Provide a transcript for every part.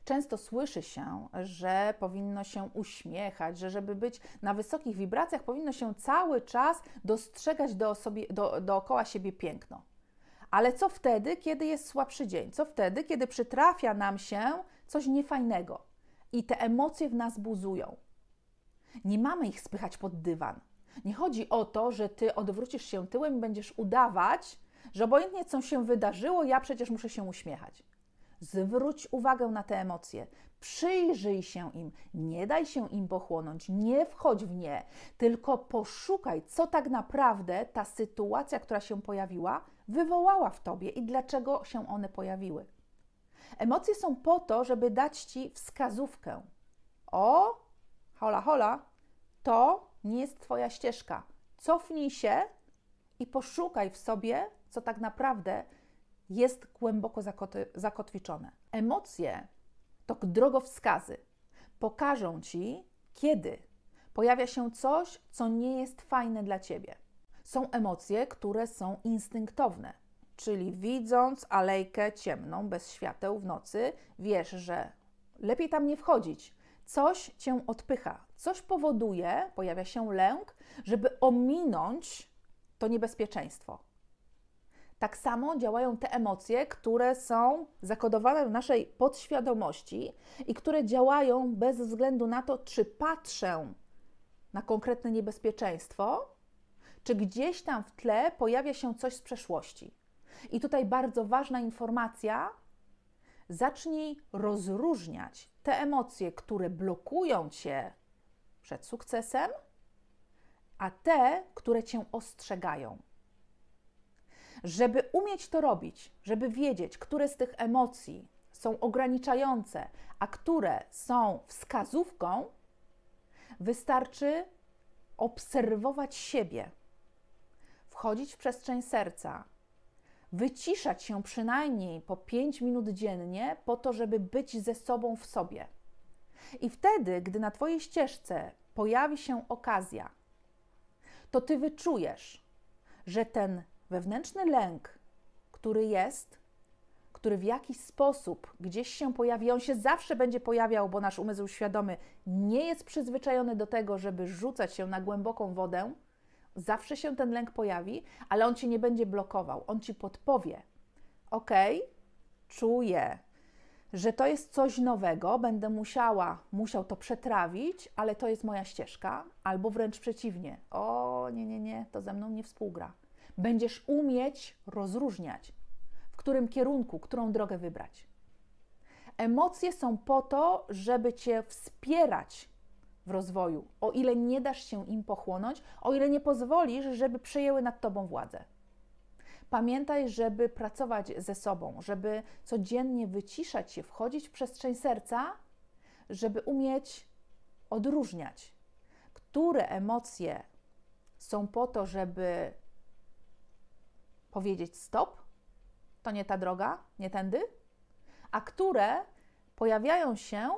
Często słyszy się, że powinno się uśmiechać, że żeby być na wysokich wibracjach, powinno się cały czas dostrzegać dookoła siebie piękno. Ale co wtedy, kiedy jest słabszy dzień? Co wtedy, kiedy przytrafia nam się coś niefajnego i te emocje w nas buzują? Nie mamy ich spychać pod dywan. Nie chodzi o to, że ty odwrócisz się tyłem i będziesz udawać, że obojętnie co się wydarzyło, ja przecież muszę się uśmiechać. Zwróć uwagę na te emocje, przyjrzyj się im, nie daj się im pochłonąć, nie wchodź w nie, tylko poszukaj, co tak naprawdę ta sytuacja, która się pojawiła, wywołała w tobie i dlaczego się one pojawiły. Emocje są po to, żeby dać ci wskazówkę. O, hola, hola, to nie jest twoja ścieżka. Cofnij się i poszukaj w sobie, co tak naprawdę jest głęboko zakotwiczone. Emocje to drogowskazy. Pokażą ci, kiedy pojawia się coś, co nie jest fajne dla ciebie. Są emocje, które są instynktowne, czyli widząc alejkę ciemną, bez świateł w nocy, wiesz, że lepiej tam nie wchodzić. Coś cię odpycha, coś powoduje, pojawia się lęk, żeby ominąć to niebezpieczeństwo. Tak samo działają te emocje, które są zakodowane w naszej podświadomości i które działają bez względu na to, czy patrzę na konkretne niebezpieczeństwo, czy gdzieś tam w tle pojawia się coś z przeszłości. I tutaj bardzo ważna informacja: zacznij rozróżniać te emocje, które blokują cię przed sukcesem, a te, które cię ostrzegają. Żeby umieć to robić, żeby wiedzieć, które z tych emocji są ograniczające, a które są wskazówką, wystarczy obserwować siebie, wchodzić w przestrzeń serca, wyciszać się przynajmniej po 5 minut dziennie po to, żeby być ze sobą w sobie. I wtedy, gdy na twojej ścieżce pojawi się okazja, to ty wyczujesz, że ten wewnętrzny lęk, który jest, który w jakiś sposób gdzieś się pojawi, on się zawsze będzie pojawiał, bo nasz umysł świadomy nie jest przyzwyczajony do tego, żeby rzucać się na głęboką wodę. Zawsze się ten lęk pojawi, ale on ci nie będzie blokował, on ci podpowie: ok, czuję, że to jest coś nowego, będę musiał to przetrawić, ale to jest moja ścieżka, albo wręcz przeciwnie: o nie, to ze mną nie współgra. Będziesz umieć rozróżniać, w którym kierunku, którą drogę wybrać. Emocje są po to, żeby cię wspierać w rozwoju, o ile nie dasz się im pochłonąć, o ile nie pozwolisz, żeby przejęły nad tobą władzę. Pamiętaj, żeby pracować ze sobą, żeby codziennie wyciszać się, wchodzić w przestrzeń serca, żeby umieć odróżniać, które emocje są po to, żeby powiedzieć stop, to nie ta droga, nie tędy, a które pojawiają się,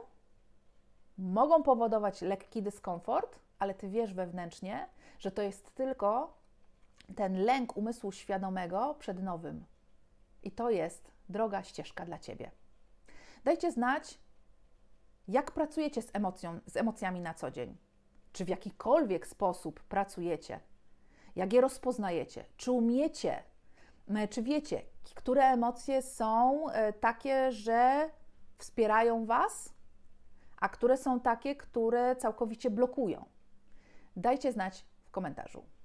mogą powodować lekki dyskomfort, ale ty wiesz wewnętrznie, że to jest tylko ten lęk umysłu świadomego przed nowym. I to jest droga, ścieżka dla ciebie. Dajcie znać, jak pracujecie z emocjami na co dzień. Czy w jakikolwiek sposób pracujecie? Jak je rozpoznajecie? Czy umiecie? Czy wiecie, które emocje są takie, że wspierają was, a które są takie, które całkowicie blokują? Dajcie znać w komentarzu.